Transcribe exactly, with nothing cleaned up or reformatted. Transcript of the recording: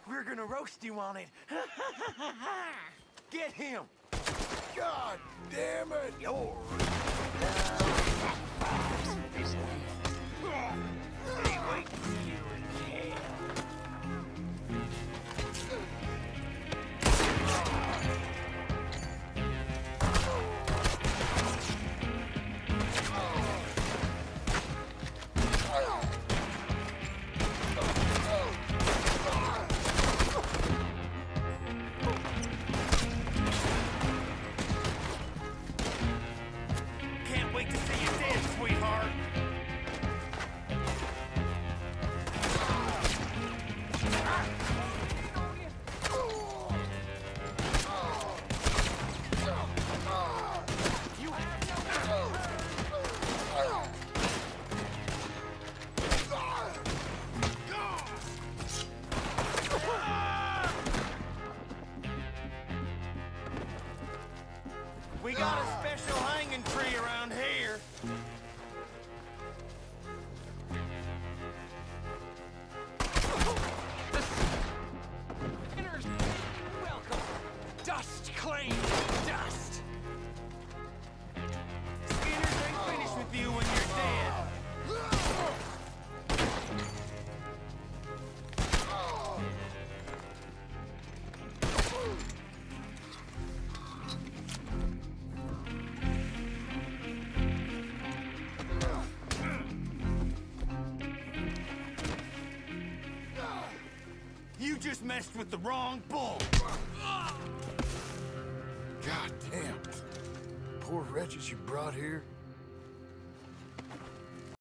We're gonna roast you on it. Get him! God damn it! Yours! Hey, wait till you in hell. Can't wait to see you dead, sweetheart. You have no... We got a special hanging tree around here. The sinners, welcome. Dust claim dust. Skinners ain't finished with you when you're dead. You just messed with the wrong bull. God damn. Poor wretches you brought here.